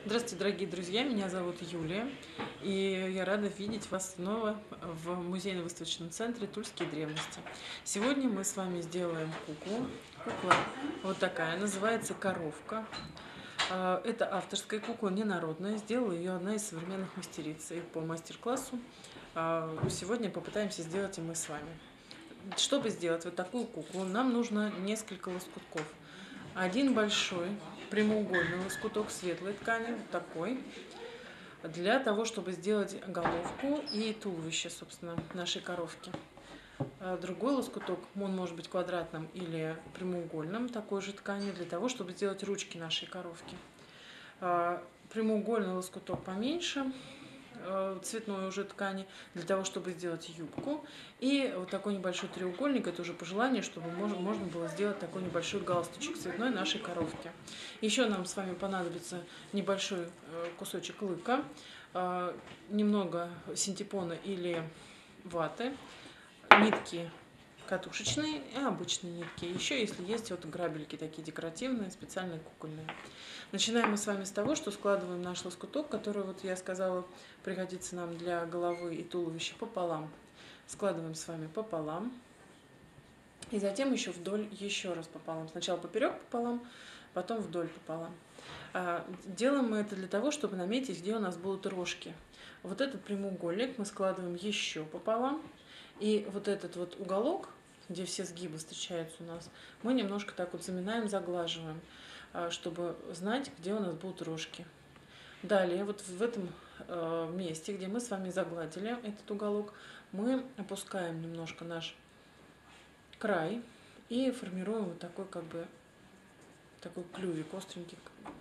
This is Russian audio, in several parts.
Здравствуйте, дорогие друзья, меня зовут Юлия, и я рада видеть вас снова в музейно-выставочном центре «Тульские древности». Сегодня мы с вами сделаем куклу. Кукла вот такая, называется «Коровка». Это авторская кукла, не народная, сделала ее одна из современных мастериц. И по мастер-классу сегодня попытаемся сделать и мы с вами. Чтобы сделать вот такую куклу, нам нужно несколько лоскутков. Один большой прямоугольный лоскуток светлой ткани, вот такой, для того, чтобы сделать головку и туловище, собственно, нашей коровки. Другой лоскуток, он может быть квадратным или прямоугольным, такой же ткани, для того, чтобы сделать ручки нашей коровки. Прямоугольный лоскуток поменьше, цветной уже ткани, для того, чтобы сделать юбку. И вот такой небольшой треугольник, это уже по желанию, чтобы можно было сделать такой небольшой галстучек цветной нашей коровки. Еще нам с вами понадобится небольшой кусочек лыка, немного синтепона или ваты, нитки катушечные и обычные нитки. Еще, если есть вот грабельки такие декоративные, специальные кукольные. Начинаем мы с вами с того, что складываем наш лоскуток, который, вот я сказала, пригодится нам для головы и туловища, пополам. Складываем с вами пополам. И затем еще вдоль еще раз пополам. Сначала поперек пополам, потом вдоль пополам. Делаем мы это для того, чтобы наметить, где у нас будут рожки. Вот этот прямоугольник мы складываем еще пополам. И вот этот вот уголок, где все сгибы встречаются у нас, мы немножко так вот заминаем, заглаживаем, чтобы знать, где у нас будут рожки. Далее, вот в этом месте, где мы с вами загладили этот уголок, мы опускаем немножко наш край и формируем вот такой, как бы, такой клювик, остренький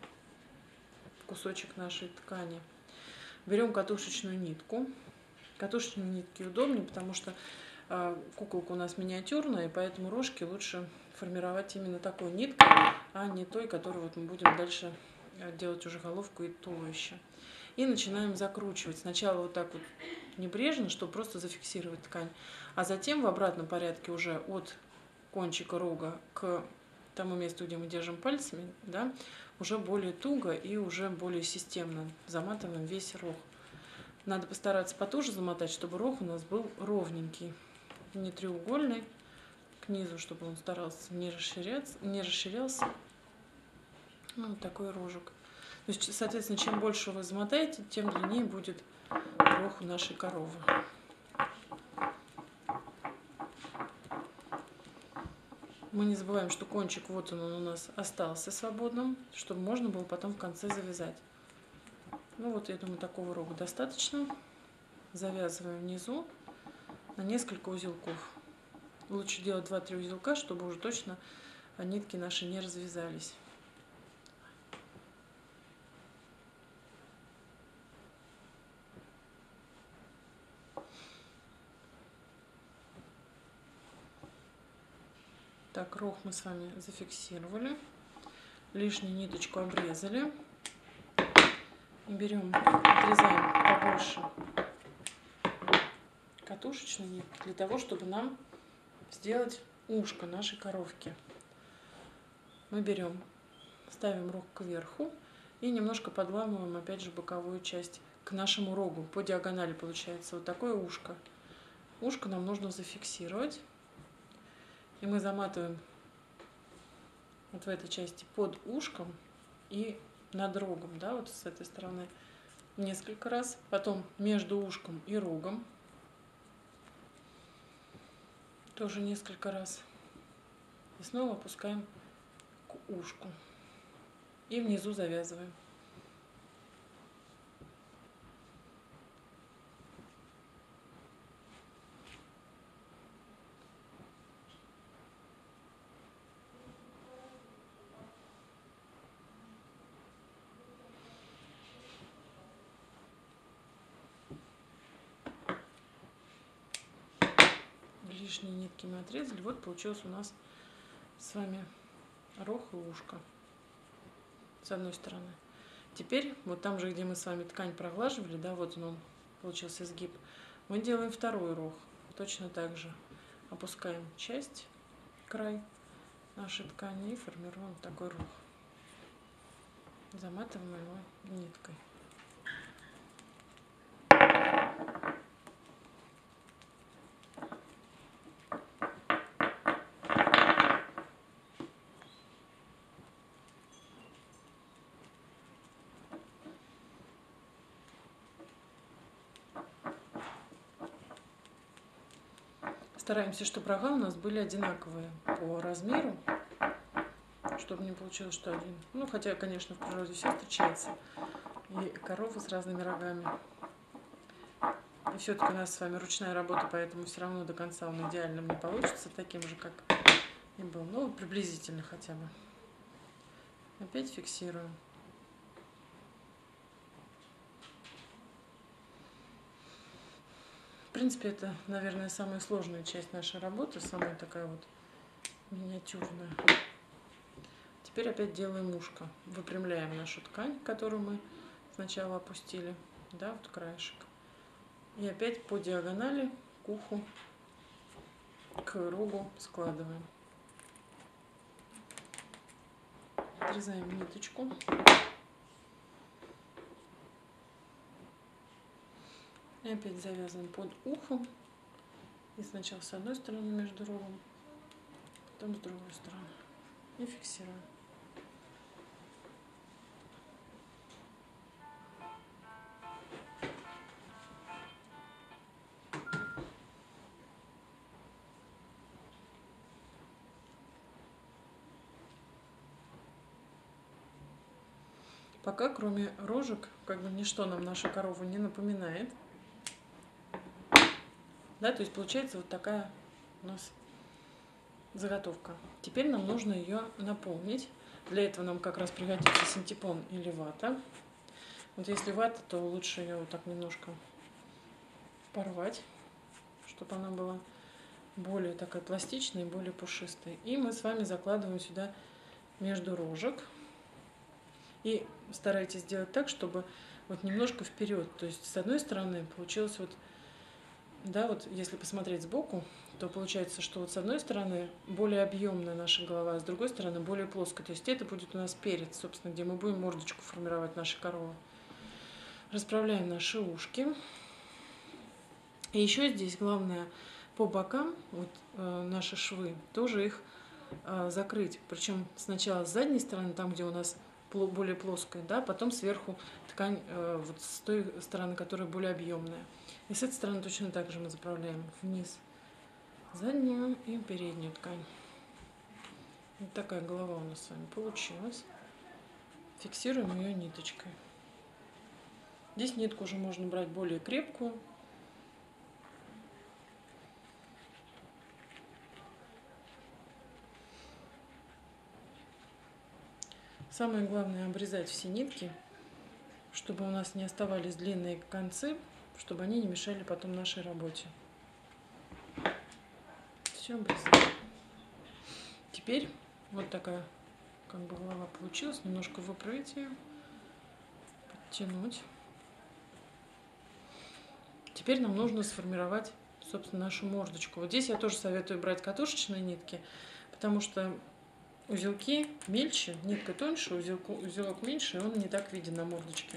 кусочек нашей ткани. Берем катушечную нитку. Катушечные нитки удобнее, потому что куколка у нас миниатюрная, и поэтому рожки лучше формировать именно такой ниткой, а не той, которую вот мы будем дальше делать уже головку и туловище. И начинаем закручивать. Сначала вот так вот небрежно, чтобы просто зафиксировать ткань, а затем в обратном порядке уже от кончика рога к тому месту, где мы держим пальцами, да, уже более туго и уже более системно заматываем весь рог. Надо постараться потуже замотать, чтобы рог у нас был ровненький, не треугольный, к низу, чтобы он старался не расширялся. Ну, вот такой рожек. То есть, соответственно, чем больше вы замотаете, тем длиннее будет рог у нашей коровы. Мы не забываем, что кончик вот он у нас остался свободным, чтобы можно было потом в конце завязать. Ну вот, я думаю, такого рога достаточно. Завязываем внизу на несколько узелков. Лучше делать 2-3 узелка, чтобы уже точно нитки наши не развязались. Так, рог мы с вами зафиксировали. Лишнюю ниточку обрезали. Берем, отрезаем побольше катушечной нитки для того, чтобы нам сделать ушко нашей коровки. Мы берем, ставим рог кверху и немножко подламываем опять же боковую часть к нашему рогу. По диагонали получается вот такое ушко. Ушко нам нужно зафиксировать. И мы заматываем вот в этой части под ушком и над рогом, да, вот с этой стороны несколько раз. Потом между ушком и рогом тоже несколько раз. И снова опускаем к ушку. И внизу завязываем. Лишние нитки мы отрезали. Вот получилось у нас с вами рог и ушко с одной стороны. Теперь вот там же, где мы с вами ткань проглаживали, да, вот он получился сгиб, мы делаем второй рог. Точно так же опускаем часть, край нашей ткани и формируем такой рог. заматываем его ниткой. Стараемся, чтобы рога у нас были одинаковые по размеру, чтобы не получилось, что один. Ну, хотя, конечно, в природе все встречается. И коровы с разными рогами. И все-таки у нас с вами ручная работа, поэтому все равно до конца он идеальным не получится, таким же, как и был. Ну, приблизительно хотя бы. Опять фиксируем. В принципе, это, наверное, самая сложная часть нашей работы, самая такая вот миниатюрная. Теперь опять делаем ушко. Выпрямляем нашу ткань, которую мы сначала опустили, да, вот краешек. И опять по диагонали к уху, к рогу складываем. Отрезаем ниточку. И опять завязываем под ухом. И сначала с одной стороны между рогом, потом с другой стороны. И фиксируем. Пока, кроме рожек, как бы ничто нам нашу корову не напоминает. Да, то есть получается вот такая у нас заготовка. Теперь нам нужно ее наполнить. Для этого нам как раз пригодится синтепон или вата. Вот если вата, то лучше ее вот так немножко порвать, чтобы она была более такая пластичная и более пушистая. И мы с вами закладываем сюда между рожек. И старайтесь сделать так, чтобы вот немножко вперед. То есть с одной стороны получилось вот, да, вот если посмотреть сбоку, то получается, что вот с одной стороны более объемная наша голова, а с другой стороны более плоская. То есть это будет у нас перед, собственно, где мы будем мордочку формировать нашей коровы. Расправляем наши ушки. И еще здесь главное по бокам, вот наши швы, тоже их закрыть. Причем сначала с задней стороны, там, где у нас более плоская, да, потом сверху ткань вот с той стороны, которая более объемная. И с этой стороны точно так же мы заправляем вниз заднюю и переднюю ткань. Вот такая голова у нас с вами получилась. Фиксируем ее ниточкой. Здесь нитку уже можно брать более крепкую. Самое главное обрезать все нитки, чтобы у нас не оставались длинные концы, чтобы они не мешали потом нашей работе. Все обрезаем. Теперь вот такая как бы голова получилась. Немножко выправить ее, подтянуть. Теперь нам нужно сформировать, собственно, нашу мордочку. Вот здесь я тоже советую брать катушечные нитки, потому что узелки мельче, нитка тоньше, узелок меньше, и он не так виден на мордочке.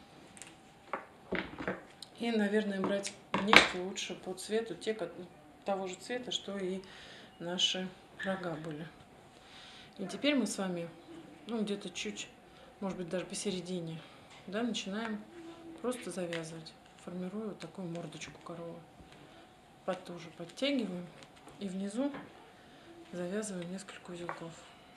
И, наверное, брать нитки лучше по цвету, того же цвета, что и наши рога были. И теперь мы с вами, ну, где-то чуть, может быть, даже посередине, да, начинаем просто завязывать, формируя вот такую мордочку коровы. Тоже подтягиваем и внизу завязываем несколько узелков.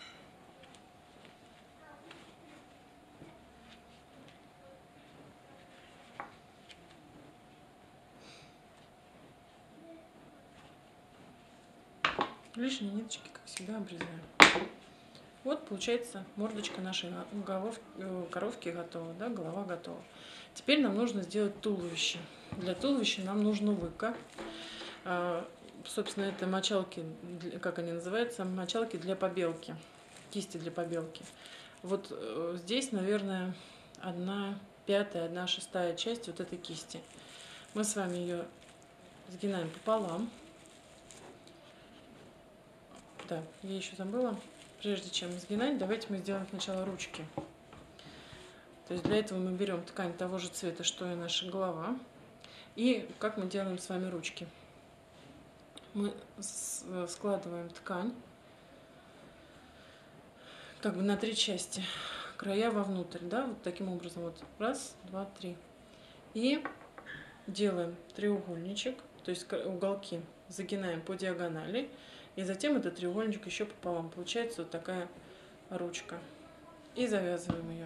Лишние ниточки, как всегда, обрезаем. Вот получается мордочка нашей коровки готова, да, голова готова. Теперь нам нужно сделать туловище. Для туловища нам нужно лыка. Собственно, это мочалки, как они называются, мочалки для побелки, кисти для побелки. Вот здесь, наверное, 1/5, 1/6 часть вот этой кисти. Мы с вами ее сгинаем пополам. Да, я еще забыла. Прежде чем сгинать, давайте мы сделаем сначала ручки. То есть для этого мы берем ткань того же цвета, что и наша голова. И как мы делаем с вами ручки. Мы складываем ткань как бы на 3 части, края вовнутрь, да, вот таким образом, вот, раз, два, три. И делаем треугольничек, то есть уголки загинаем по диагонали, и затем этот треугольничек еще пополам. Получается вот такая ручка. И завязываем ее.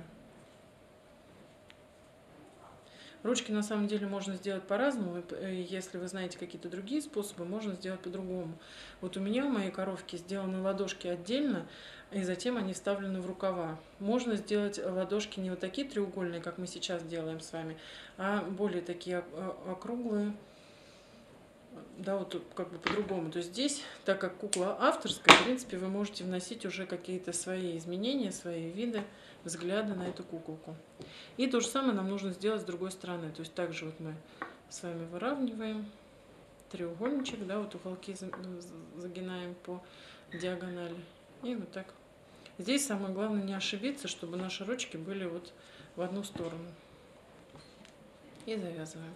Ручки на самом деле можно сделать по-разному. Если вы знаете какие-то другие способы, можно сделать по-другому. Вот у меня в моей коровке сделаны ладошки отдельно, и затем они вставлены в рукава. Можно сделать ладошки не вот такие треугольные, как мы сейчас делаем с вами, а более такие округлые. Да, вот как бы по-другому. То есть здесь, так как кукла авторская, в принципе, вы можете вносить уже какие-то свои изменения, свои виды, взгляды на эту куколку. И то же самое нам нужно сделать с другой стороны. То есть также вот мы с вами выравниваем треугольничек, да, вот уголки загинаем по диагонали. И вот так. Здесь самое главное не ошибиться, чтобы наши ручки были вот в одну сторону. И завязываем.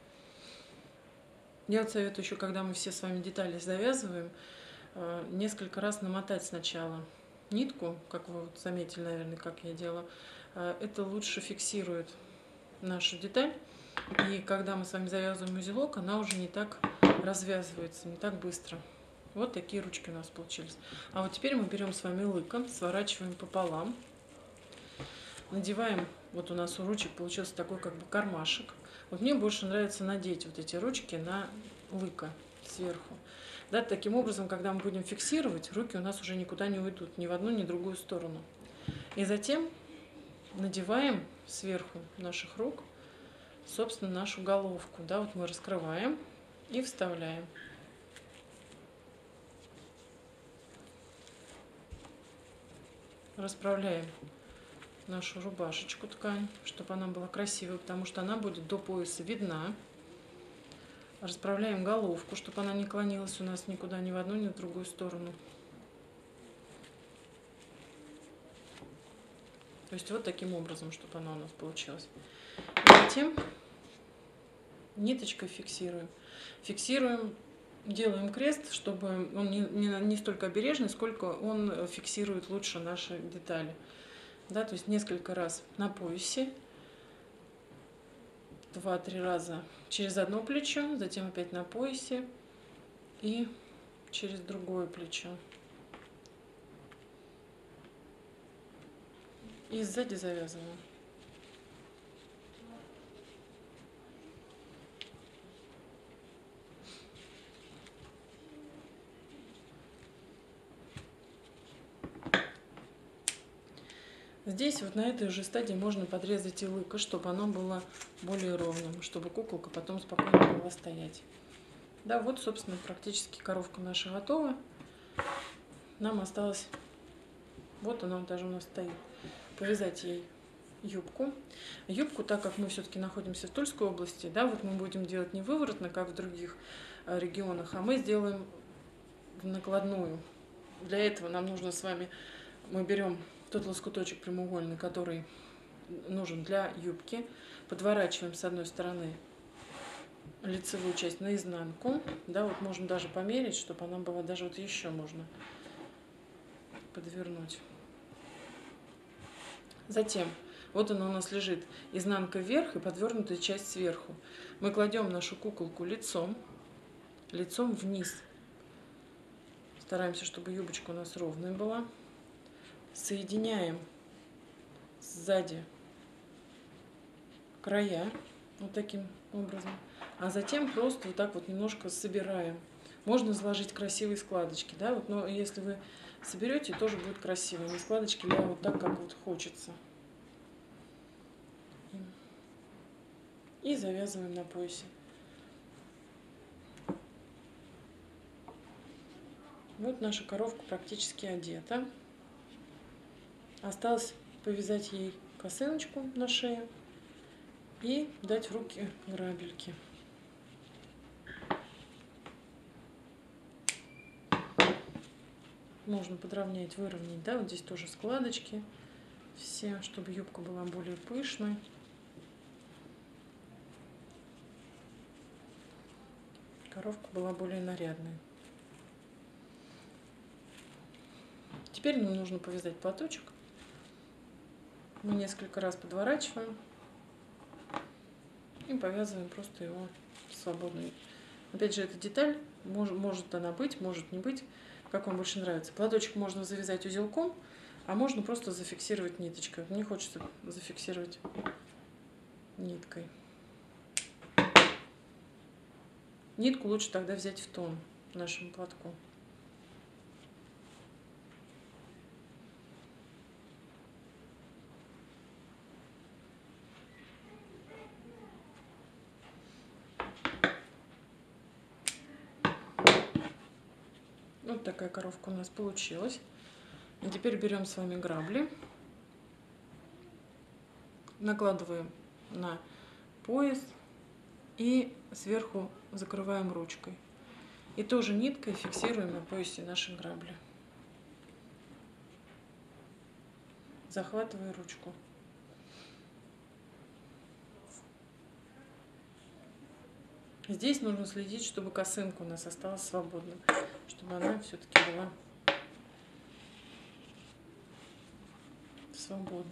Я вот советую еще, когда мы все с вами детали завязываем, несколько раз намотать сначала нитку, как вы вот заметили, наверное, как я делаю. Это лучше фиксирует нашу деталь. И когда мы с вами завязываем узелок, она уже не так развязывается, не так быстро. Вот такие ручки у нас получились. А вот теперь мы берем с вами лыко, сворачиваем пополам, надеваем, вот у нас у ручек получился такой как бы кармашек. Вот мне больше нравится надеть вот эти ручки на лыко сверху. Да, таким образом, когда мы будем фиксировать, руки у нас уже никуда не уйдут, ни в одну, ни в другую сторону. И затем надеваем сверху наших рук, собственно, нашу головку. Да, вот мы раскрываем и вставляем. Расправляем нашу рубашечку, ткань, чтобы она была красивой, потому что она будет до пояса видна. Расправляем головку, чтобы она не клонилась у нас никуда, ни в одну, ни в другую сторону. То есть вот таким образом, чтобы она у нас получилась. И затем ниточкой фиксируем. Фиксируем, делаем крест, чтобы он не столько обережный, сколько он фиксирует лучше наши детали. Да, то есть несколько раз на поясе, 2-3 раза через одно плечо, затем опять на поясе и через другое плечо. И сзади завязываем. Здесь вот на этой же стадии можно подрезать и лыко, чтобы оно было более ровным, чтобы куколка потом спокойно могла стоять. Да, вот, собственно, практически коровка наша готова. Нам осталось, вот она даже у нас стоит, повязать ей юбку. Юбку, так как мы все-таки находимся в Тульской области, да, вот мы будем делать не выворотно, как в других регионах, а мы сделаем в накладную. Для этого нам нужно с вами, мы берем тот лоскуточек прямоугольный, который нужен для юбки, подворачиваем с одной стороны лицевую часть наизнанку, да, вот можно даже померить, чтобы она была, даже вот еще можно подвернуть. Затем, вот она у нас лежит изнанка вверх и подвернутая часть сверху. Мы кладем нашу куколку лицом вниз. Стараемся, чтобы юбочка у нас ровная была. Соединяем сзади края вот таким образом, а затем просто вот так вот немножко собираем. Можно сложить красивые складочки, да, вот, но если вы соберете, тоже будет красиво. Не складочки, а вот так, как вот хочется. И завязываем на поясе. Вот наша коровка практически одета. Осталось повязать ей косыночку на шею и дать в руки грабельки. Можно подровнять, выровнять, да, вот здесь тоже складочки. все, чтобы юбка была более пышной. Коровка была более нарядной. Теперь нам нужно повязать платочек. Мы несколько раз подворачиваем и повязываем просто его свободно. Опять же, эта деталь, может она быть, может не быть, как вам больше нравится. Платочек можно завязать узелком, а можно просто зафиксировать ниточкой. Мне хочется зафиксировать ниткой. Нитку лучше тогда взять в тон нашему платку. Вот такая коровка у нас получилась. И теперь берем с вами грабли, накладываем на пояс и сверху закрываем ручкой. И тоже ниткой фиксируем на поясе наши грабли, захватывая ручку. Здесь нужно следить, чтобы косынка у нас осталась свободной, чтобы она все-таки была свободна.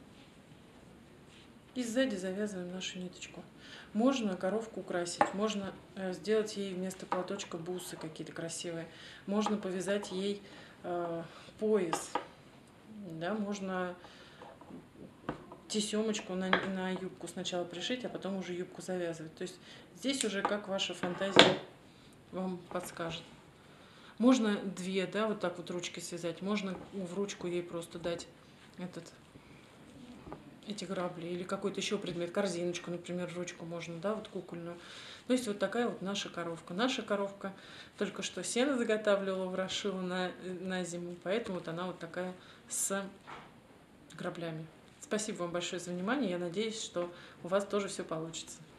И сзади завязываем нашу ниточку. Можно коровку украсить, можно сделать ей вместо платочка бусы какие-то красивые, можно повязать ей пояс, да, можно тесемочку на юбку сначала пришить, а потом уже юбку завязывать. То есть здесь уже как ваша фантазия вам подскажет. Можно две, да, вот так вот ручки связать, можно в ручку ей просто дать эти грабли или какой-то еще предмет, корзиночку, например, ручку можно, да, вот кукольную. То есть вот такая вот наша коровка. Наша коровка только что сено заготавливала, ворошила на зиму, поэтому вот она вот такая с граблями. Спасибо вам большое за внимание. Я надеюсь, что у вас тоже все получится.